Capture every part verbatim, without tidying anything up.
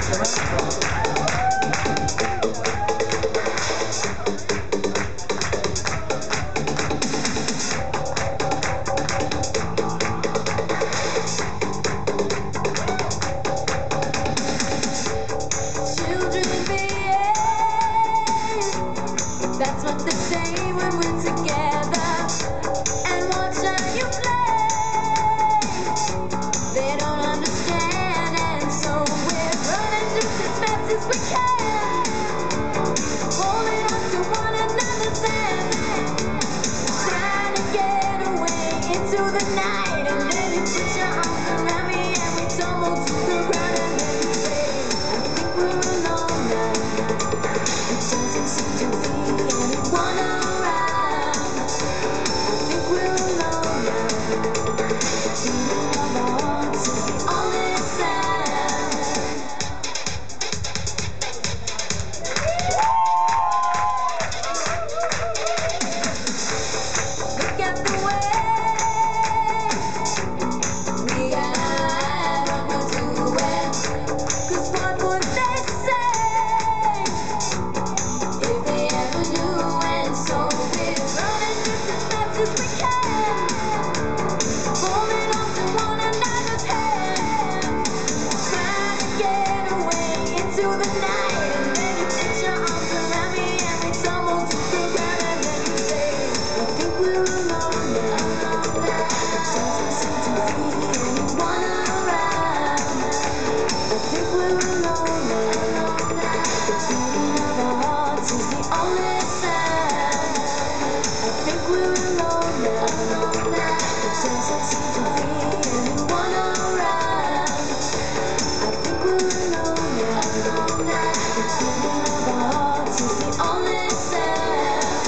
That's what they say when we're together. And watch how you play. They don't understand, and so we're running just as fast as we can, holding on to one another's hand, trying to get away into the night. And then you put your arms around me and we tumble to the ground, and then you say, I think we're alone now. It doesn't seem to be anyone around. I think we're alone now. The beating of our hearts is the only sound. Look at the way we got what we're doing. 'Cause what would they say if they ever knew? And so we're running just as fast as we can, holding on to one another's hand, trying to get away into the night. And then you put your arms around me and we tumble to the ground, and then you say, I think we're alone now. It doesn't seem to be anyone around. I think we're alone now. The beating of our hearts is the only sound. I think we're alone now. It doesn't seem to be anyone around. I think we're alone now. The beating of our hearts is the only sound.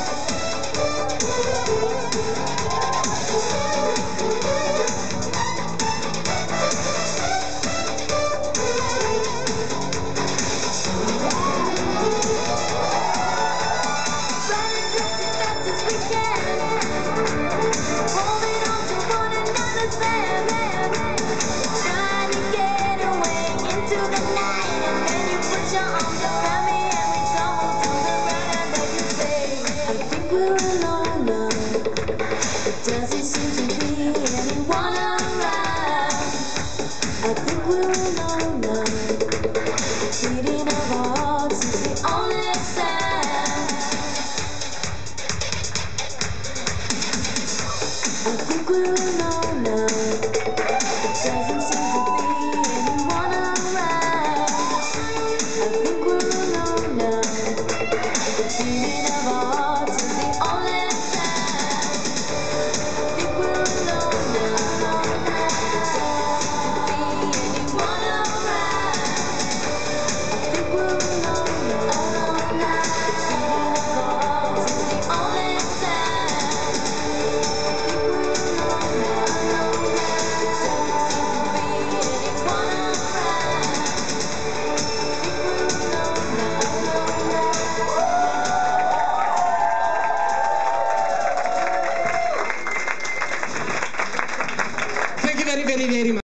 Running just as fast as we can, holding on to one another's hand, trying to get away into the night.